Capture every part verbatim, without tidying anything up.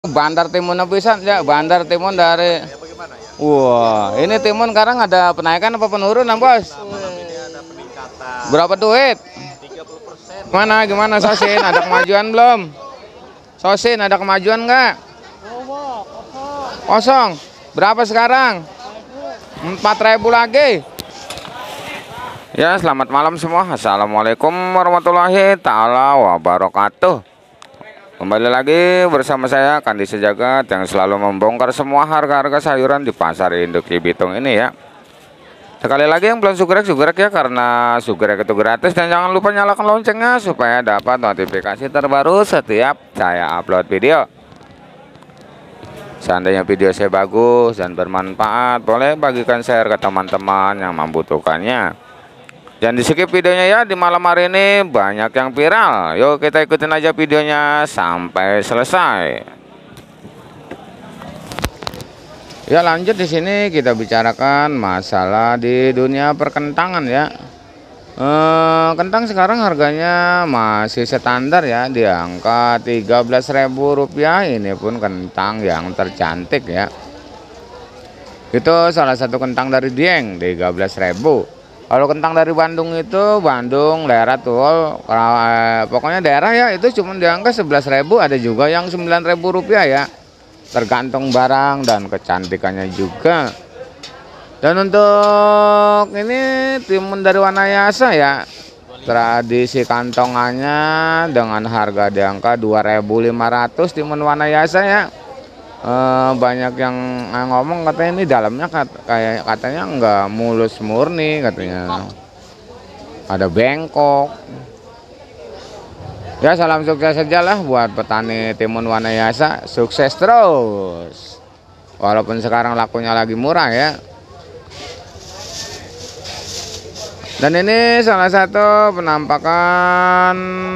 Bandar timun pisan ya, bandar timun dari. Ya bagaimana ya? Wah, ini timun sekarang ada penaikan apa penurunan, Bos? Nah, malam ini ada peningkatan Berapa duit? tiga puluh persen. Gimana gimana Sosin? Ada kemajuan belum? Sosin ada kemajuan nggak? Kosong. Berapa sekarang? Empat ribu lagi. Ya, selamat malam semua. Assalamualaikum warahmatullahi taala wabarakatuh. Kembali lagi bersama saya Kandi Sejagat yang selalu membongkar semua harga-harga sayuran di pasar induk Cibitung ini ya. Sekali lagi yang belum sugrek sugrek ya, karena sugrek itu gratis, dan jangan lupa nyalakan loncengnya supaya dapat notifikasi terbaru setiap saya upload video. Seandainya video saya bagus dan bermanfaat, boleh bagikan share ke teman-teman yang membutuhkannya. Jangan di skip videonya ya, di malam hari ini banyak yang viral. Yuk kita ikutin aja videonya sampai selesai. Ya, lanjut di sini kita bicarakan masalah di dunia perkentangan ya. Eh, kentang sekarang harganya masih standar ya, di angka tiga belas ribu rupiah. Ini pun kentang yang tercantik ya. Itu salah satu kentang dari Dieng, tiga belas ribu. Kalau kentang dari Bandung itu, Bandung daerah tuh, eh, pokoknya daerah ya, itu cuma di angka sebelas ribu, ada juga yang sembilan ribu rupiah ya. Tergantung barang dan kecantikannya juga. Dan untuk ini timun dari Wanayasa ya, tradisi kantongannya dengan harga di angka dua ribu lima ratus timun Wanayasa ya. E, banyak yang ngomong katanya ini dalamnya kat, kayak katanya nggak mulus murni, katanya ada bengkok. Ya, salam sukses saja lah buat petani timun Wanayasa, sukses terus walaupun sekarang lakunya lagi murah ya. Dan ini salah satu penampakan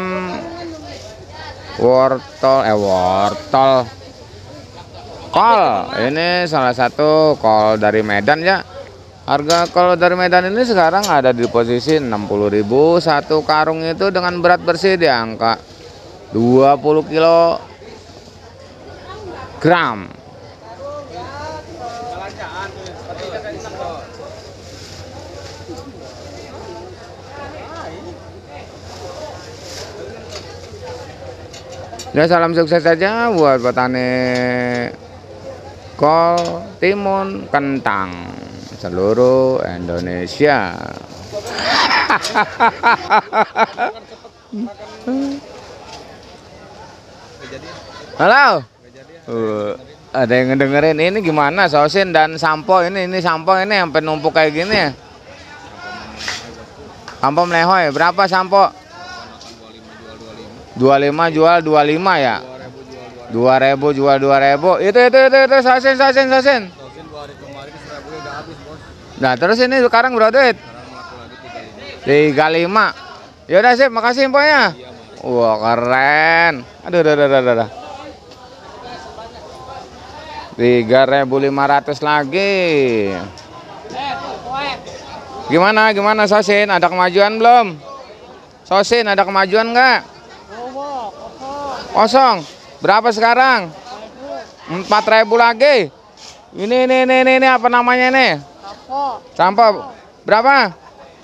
wortel eh wortel kol. Ini salah satu kol dari Medan ya. Harga kol dari Medan ini sekarang ada di posisi enam puluh ribu satu karung, itu dengan berat bersih di angka dua puluh kilogram. Ya, salam sukses saja buat petani kol, timun, kentang seluruh Indonesia. Halo. Uh, ada yang ngedengerin ini gimana Sosin dan Sampo ini ini Sampo ini sampai numpuk kayak gini ya. Sampo melehoy, berapa Sampo? dua puluh lima jual dua puluh lima ya. dua ribu jual dua ribu. Itu itu itu itu Sosin Sosin Sosin. Nah, terus ini sekarang berapa duit? tiga puluh lima. Ya udah sip, makasih infonya. Wah, keren. Aduh aduh aduh aduh. aduh. tiga ribu lima ratus lagi. Gimana gimana Sosin? Ada kemajuan belum? Sosin ada kemajuan nggak? Kosong. Berapa sekarang? Empat ribu lagi. Ini ini ini ini, ini apa namanya ini? Sampo. Sampo. Berapa?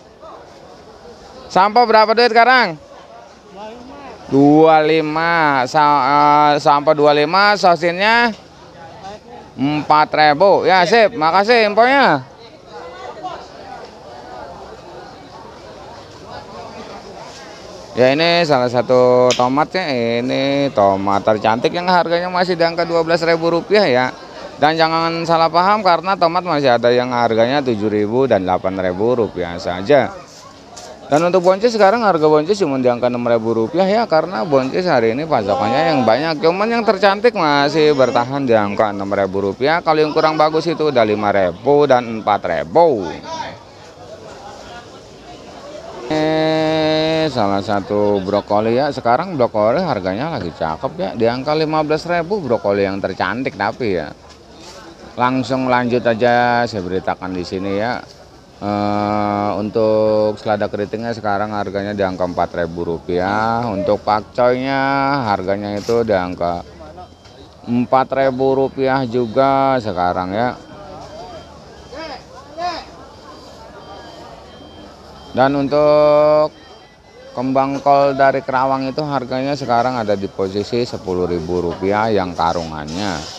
Sampo berapa duit sekarang? dua puluh lima. Sa uh, sampo dua puluh lima, sosinnya empat ribu. Ya, sip. Makasih infonya. Ya, ini salah satu tomatnya, ini tomat tercantik yang harganya masih di angka dua belas ribu rupiah ya. Dan jangan salah paham, karena tomat masih ada yang harganya tujuh ribu dan delapan ribu rupiah saja. Dan untuk boncis sekarang harga boncis cuma di angka enam ribu rupiah ya, karena boncis hari ini pasokannya yang banyak. Cuman yang tercantik masih bertahan di angka enam ribu rupiah. Kalau yang kurang bagus itu udah lima ribu dan empat ribu. Eh, salah satu brokoli ya, sekarang brokoli harganya lagi cakep ya, di angka lima belas ribu brokoli yang tercantik. Tapi ya, langsung lanjut aja saya beritakan di sini ya. Uh, untuk selada keritingnya sekarang harganya di angka empat ribu rupiah. Untuk pakcoynya harganya itu di angka empat ribu rupiah juga sekarang ya. Dan untuk kembang kol dari Kerawang itu harganya sekarang ada di posisi sepuluh ribu rupiah yang karungannya.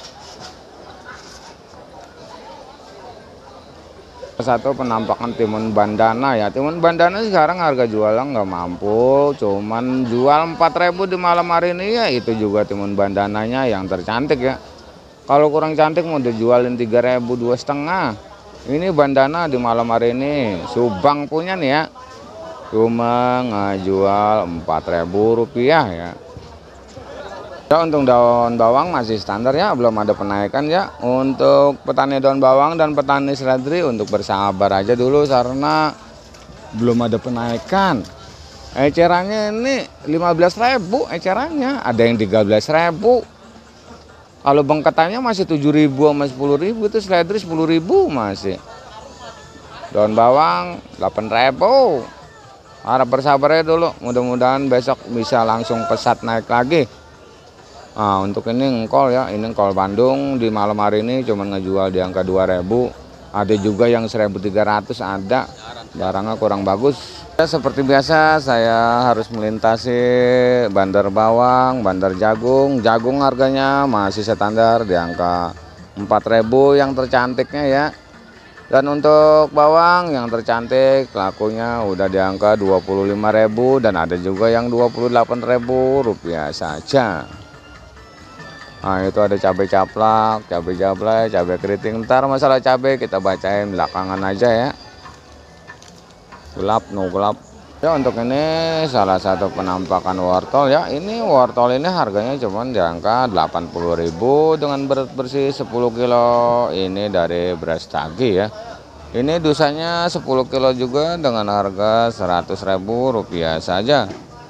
Satu penampakan timun bandana ya. Timun bandana sekarang harga jualnya nggak mampu, cuman jual empat ribu di malam hari ini ya. Itu juga timun bandananya yang tercantik ya. Kalau kurang cantik mau dijualin tiga ribu dua setengah. Ini bandana di malam hari ini Subang punya nih ya, cuma ngajual empat ribu rupiah ya. Ya, untuk daun bawang masih standar ya, belum ada penaikan ya. Untuk petani daun bawang dan petani seledri untuk bersabar aja dulu karena belum ada penaikan. Ecerannya ini lima belas ribu ecerannya, ada yang tiga belas ribu. Kalau bengketannya masih tujuh ribu sama sepuluh ribu, itu seledri sepuluh ribu masih. Daun bawang delapan ribu. Harap bersabar ya dulu, mudah-mudahan besok bisa langsung pesat naik lagi. Nah, untuk ini engkol ya, ini engkol Bandung di malam hari ini cuma ngejual di angka dua ribu. Ada juga yang seribu tiga ratus ada, barangnya kurang bagus. Ya, seperti biasa saya harus melintasi bandar bawang, bandar jagung. Jagung harganya masih standar di angka empat ribu yang tercantiknya ya. Dan untuk bawang yang tercantik lakunya udah di angka dua puluh lima ribu dan ada juga yang dua puluh delapan ribu rupiah saja. Nah, itu ada cabai caplak, cabai jablay, cabai keriting. Ntar masalah cabai kita bacain belakangan aja ya. Gelap, no gelap. Ya, untuk ini salah satu penampakan wortel ya. Ini wortel ini harganya cuma di angka delapan puluh ribu dengan berat bersih sepuluh kilo. Ini dari Brastagi ya. Ini dusanya sepuluh kilo juga dengan harga seratus ribu rupiah saja.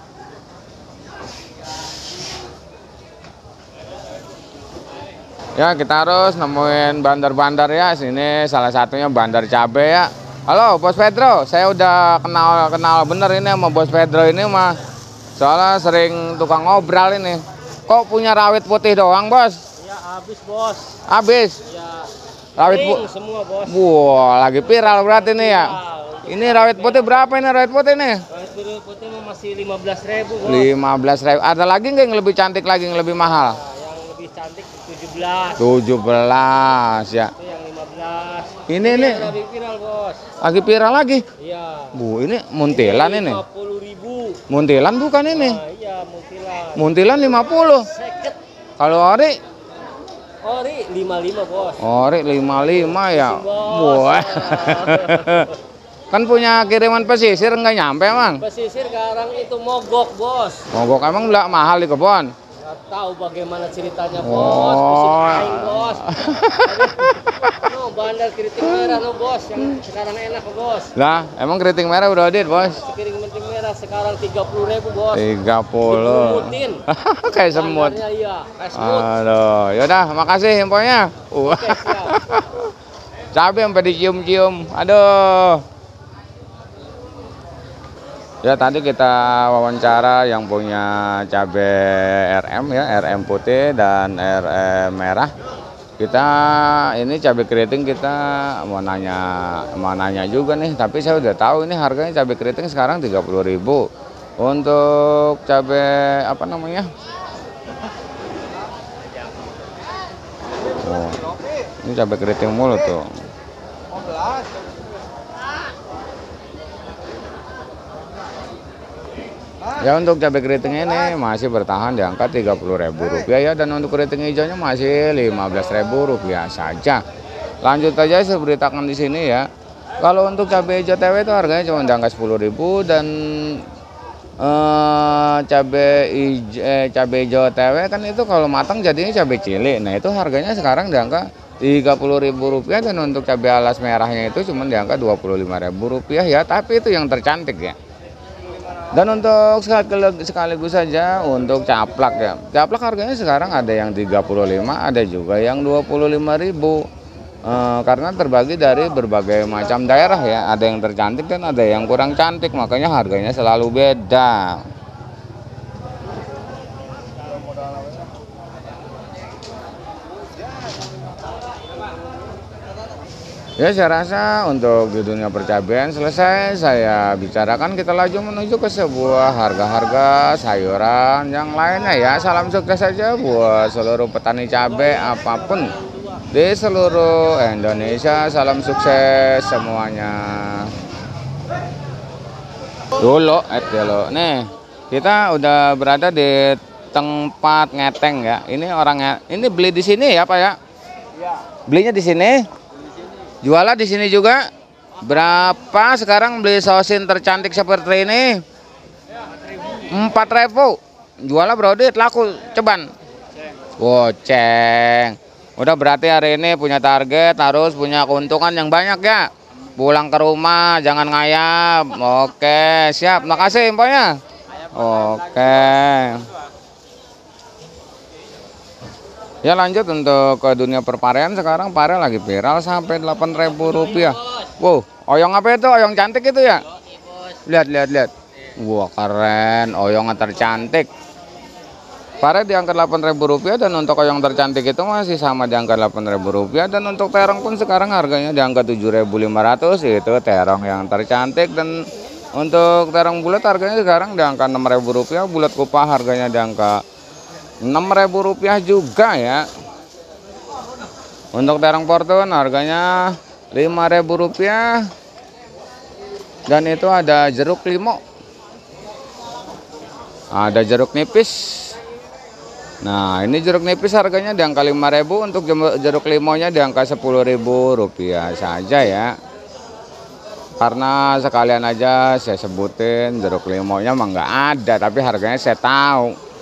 Ya, kita harus nemuin bandar-bandar ya. Sini salah satunya bandar cabai ya. Halo Bos Pedro, saya udah kenal kenal bener ini sama Bos Pedro ini mah. Soalnya sering tukang ngobrol ini. Kok punya rawit putih doang, Bos? Ya habis, Bos. Habis. Ya. Rawit Kering putih semua, Bos. Wah, lagi viral berarti nih ya. Wow. Ini rawit putih berapa ini rawit putih nih? Rawit putih mah masih lima belas ribu, Bos. lima belas ribu. Ada lagi nggak yang lebih cantik lagi, yang lebih mahal? Nah, yang lebih cantik tujuh belas. tujuh belas ya. Itu yang lima belas. Ini nih Lagi viral, Bos. lagi viral lagi. Iya. Bu, ini muntilan ini. lima puluh ribu. Muntilan bukan ini? Nah, iya, muntilan. Muntilan lima puluh. Seket. Kalau ori? Ori lima puluh lima, Bos. Ori lima puluh lima ya. Bos. Wah. Kan punya kiriman pesisir nggak nyampe, Mang? Pesisir sekarang itu mogok, Bos. Mogok emang nggak mahal di kebon? Nggak tahu bagaimana ceritanya, Bos. Oh. Pusing aing, Bos. No, bandar keriting merah, no, Bos. Yang sekarang enak, Bos. Lah, emang keriting merah udah adit, Bos? Keriting merah sekarang tiga puluh ribu, Bos. tiga puluh. Disemutin. Kayak semut. Bandarnya iya, kayak semut. Aduh, yaudah makasih infonya. Wah. Oke, siap. Cabai sampai dicium-cium. Aduh. Ya, tadi kita wawancara yang punya cabai R M ya, R M putih dan R M merah. Kita ini cabai keriting kita mau nanya mau nanya juga nih, tapi saya udah tahu ini harganya cabai keriting sekarang tiga puluh ribu. Untuk cabai apa namanya? Oh, ini cabai keriting mulu tuh. Ya, untuk cabai keriting ini masih bertahan di angka tiga puluh ribu rupiah ya, dan untuk keriting hijaunya masih lima belas ribu rupiah saja. Lanjut aja saya beritakan di sini ya. Kalau untuk cabai hijau T W itu harganya cuma di angka sepuluh ribu dan eh, cabai hijau, eh, cabai hijau T W kan itu kalau matang jadinya cabai cilik. Nah, itu harganya sekarang di angka tiga puluh ribu rupiah, dan untuk cabai alas merahnya itu cuma di angka dua puluh lima ribu rupiah ya, tapi itu yang tercantik ya. Dan untuk sekaligus saja untuk caplak ya. Caplak harganya sekarang ada yang tiga puluh lima, ada juga yang dua puluh lima ribu. E, karena terbagi dari berbagai macam daerah ya. Ada yang tercantik dan ada yang kurang cantik, makanya harganya selalu beda. Ya, saya rasa untuk di dunia percabean selesai saya bicarakan, kita laju menuju ke sebuah harga-harga sayuran yang lainnya ya. Salam sukses saja buat seluruh petani cabai apapun di seluruh Indonesia. Salam sukses semuanya. Dulu, eh dulu. Nih, kita udah berada di tempat ngeteng ya. Ini orangnya, ini beli di sini ya Pak ya? Iya. Belinya di sini? Jualan di sini juga. Berapa sekarang beli sosin tercantik seperti ini? Empat ribu. Jualan brodit laku ceban. Goceng. Udah berarti hari ini punya target, harus punya keuntungan yang banyak ya. Pulang ke rumah jangan ngayap. Oke, siap. Makasih infonya. Oke. Ya, lanjut untuk ke dunia perparean. Sekarang pare lagi viral sampai delapan ribu rupiah. Wow, oyong apa itu? Oyong cantik itu ya? Lihat, lihat, lihat. Wah, keren. Oyong tercantik. Pare di angka delapan ribu rupiah, dan untuk oyong tercantik itu masih sama di angka delapan ribu rupiah. Dan untuk terong pun sekarang harganya di angka tujuh ribu lima ratus. Itu terong yang tercantik. Dan untuk terong bulat harganya sekarang di angka enam ribu rupiah. Bulat kupah harganya di angka enam ribu rupiah juga ya. Untuk terong portun harganya lima ribu rupiah. Dan itu ada jeruk limau. Ada jeruk nipis. Nah, ini jeruk nipis harganya di angka lima ribu. Untuk jeruk limaunya di angka sepuluh ribu rupiah saja ya. Karena sekalian aja saya sebutin, jeruk limaunya mah nggak ada, tapi harganya saya tahu.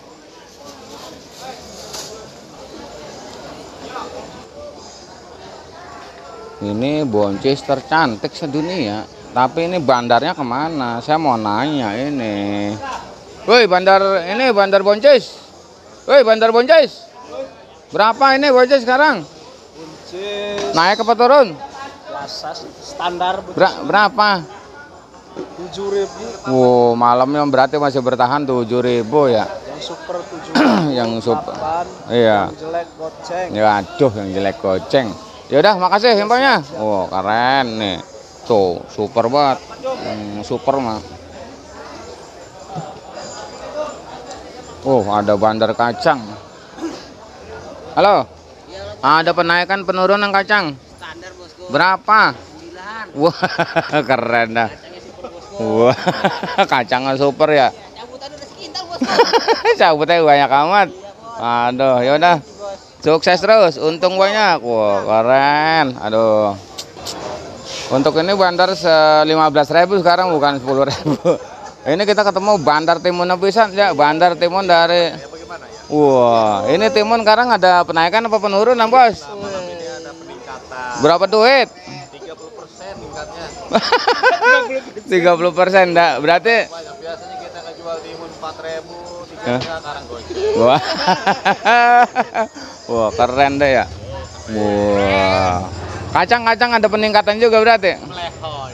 Ini boncis tercantik sedunia. Tapi ini bandarnya kemana? Saya mau nanya ini. Woi, bandar ini bandar boncis. Woi, bandar boncis. Berapa ini boncis sekarang? Buncis. Naik apa turun? Biasa standar. Ber berapa? tujuh ribu. Wow, malamnya berarti masih bertahan tujuh ribu ya. Yang super tujuh. Yang super. Iya. Yang jelek goceng. Ya, aduh, yang jelek goceng. Ya udah, makasih infonya. Oh, keren nih. Tuh, super banget. Hmm, super mah. Oh, ada bandar kacang. Halo. Ada penaikan penurunan kacang. Standar bosku. Berapa? sembilan. Wah, keren dah. Wah, kacangnya super ya. Cabutan udah sekitar bosku. Cabutnya banyak amat. Aduh, ya udah. Sukses terus, untung banyak. Wah, keren. Aduh. Untuk ini bandar lima belas ribu sekarang, bukan sepuluh ribu. Ini kita ketemu bandar timun pisan ya, bandar timun dari. Wah, ini timun sekarang ada penaikan apa penurunan, Bos? Ini ada peningkatan. Berapa duit? tiga puluh persen tingkatnya. tiga puluh persen enggak? Berarti Banyak. Biasanya kita ngejual timun empat ribu, tiga sekarang goceng. wah. Wah, keren deh ya. Wah. Kacang-kacang ada peningkatan juga berarti. Melehoy.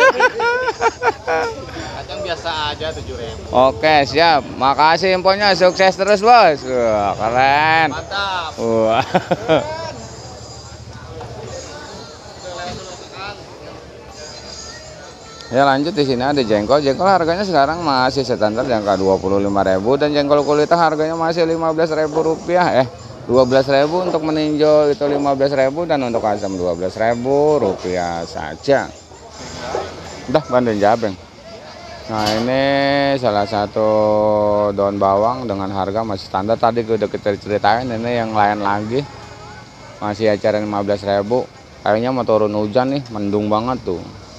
Kacang biasa aja tujuh ribu. Oke, siap. Makasih infonya. Sukses terus, Bos. Wah, keren. Mantap. Wah. Ya, lanjut di sini ada jengkol. Jengkol harganya sekarang masih standar di angka dua puluh lima ribu, dan jengkol kulitnya harganya masih lima belas ribu rupiah. Eh, dua belas ribu untuk meninjau itu lima belas ribu, dan untuk asam dua belas ribu rupiah saja. Udah, bandeng jabeng. Nah, ini salah satu daun bawang dengan harga masih standar. Tadi udah kita ceritain, ini yang lain lagi. Masih acara lima belas ribu. Kayaknya mau turun hujan nih, mendung banget tuh.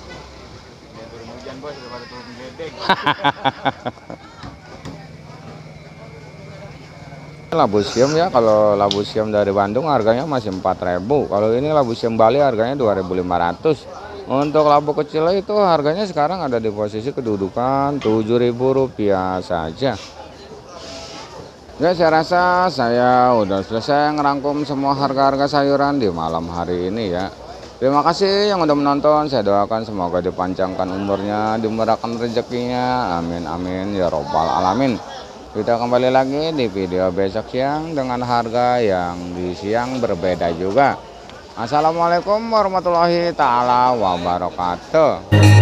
Labu siam ya, kalau labu siam dari Bandung harganya masih empat ribu. Kalau ini labu siam Bali harganya dua ribu lima ratus. Untuk labu kecil itu harganya sekarang ada di posisi kedudukan tujuh ribu rupiah saja. Ya, saya rasa saya udah selesai ngerangkum semua harga-harga sayuran di malam hari ini ya. Terima kasih yang udah menonton. Saya doakan semoga dipanjangkan umurnya, dimurahkan rezekinya. Amin amin ya robbal alamin. Kita kembali lagi di video besok siang dengan harga yang di siang berbeda juga. Assalamualaikum warahmatullahi taala wabarakatuh.